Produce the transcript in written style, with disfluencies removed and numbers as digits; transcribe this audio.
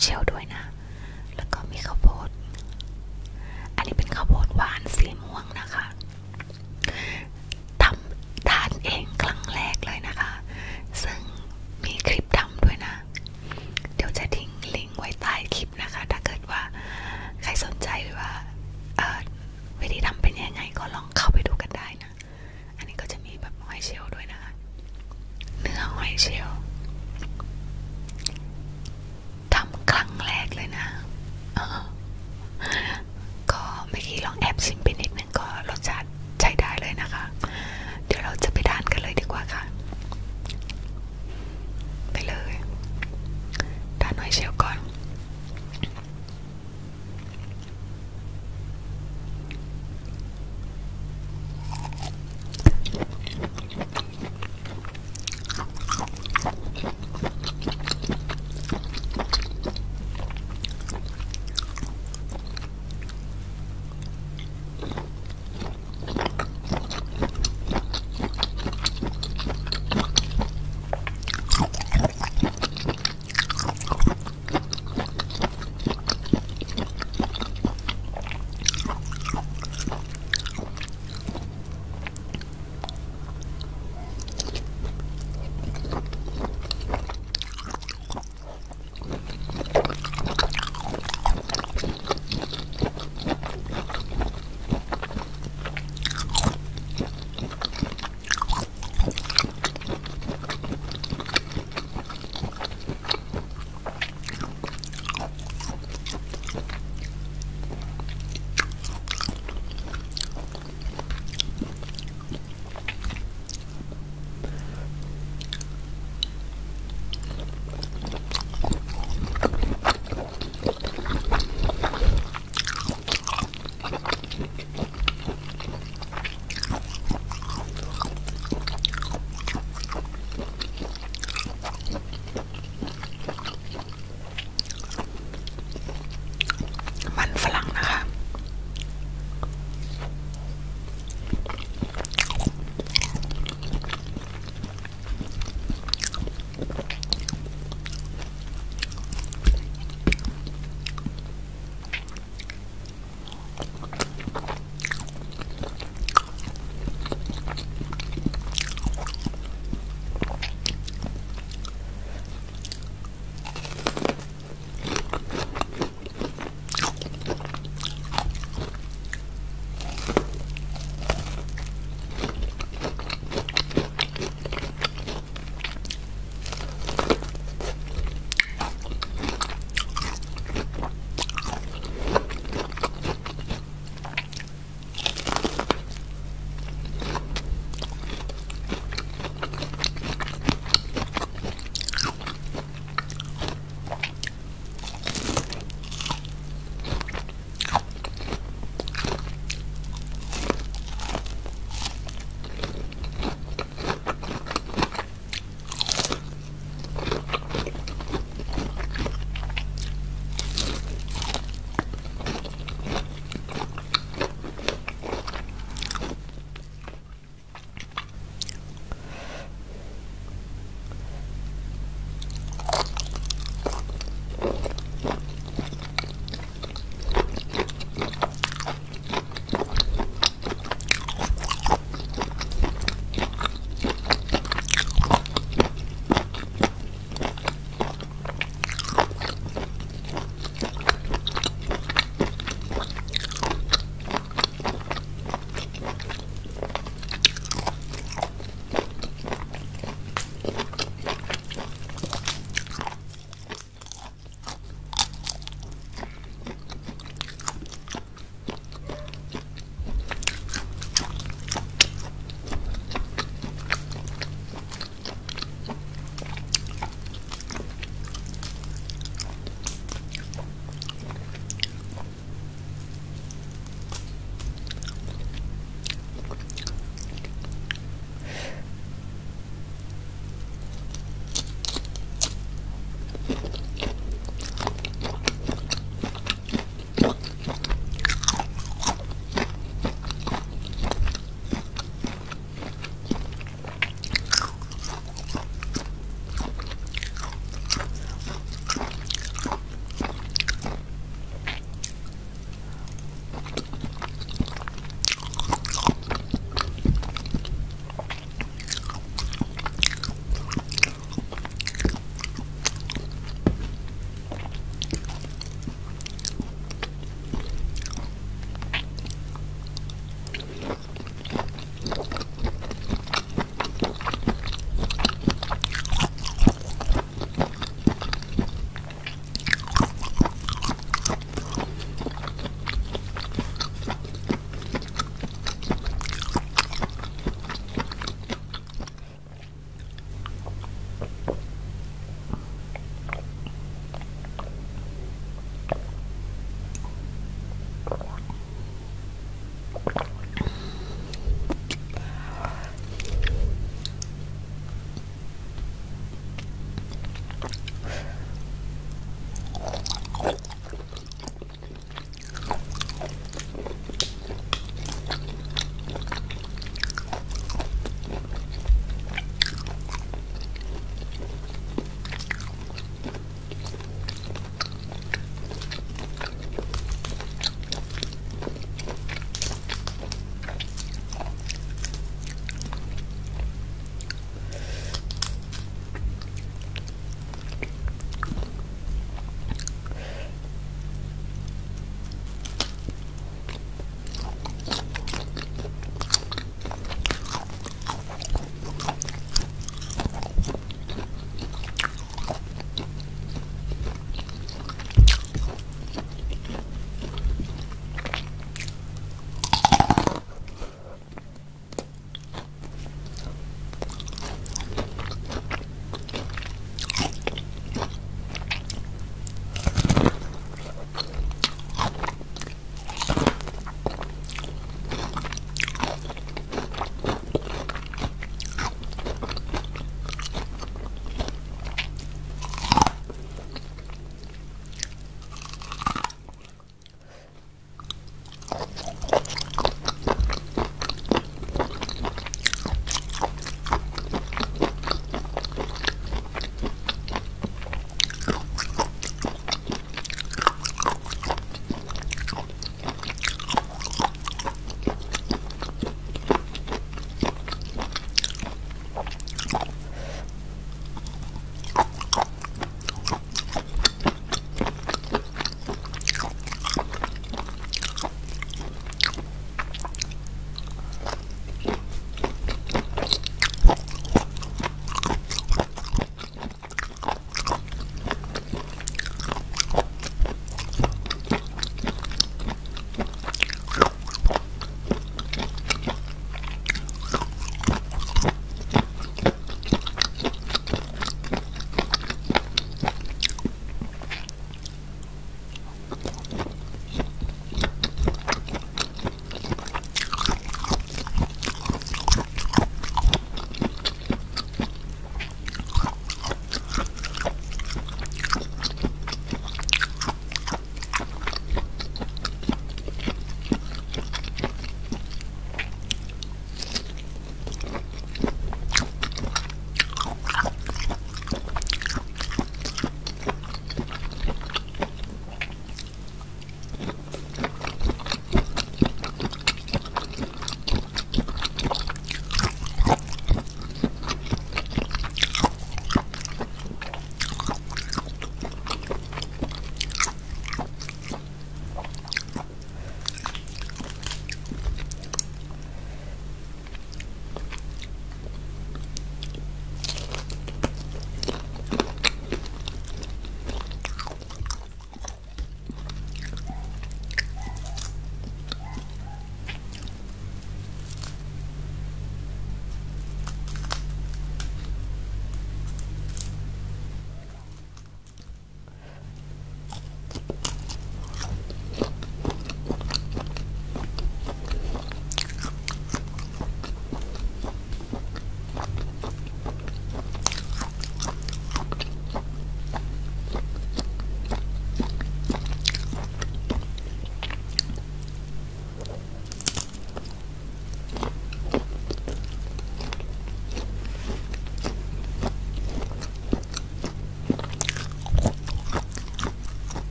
เชลล์ด้วยนะแล้วก็มีข้าวโพดอันนี้เป็นข้าวโพดหวานสีม่วงนะคะทำทานเองครั้งแรกเลยนะคะซึ่งมีคลิปทำด้วยนะเดี๋ยวจะทิ้งลิงก์ไว้ใต้คลิปนะคะถ้าเกิดว่าใครสนใจว่าวิธีทำเป็นยังไงก็ลองเข้าไปดูกันได้นะอันนี้ก็จะมีแบบหอยเชลล์ด้วยนะคะเนื้อหอยเชลล์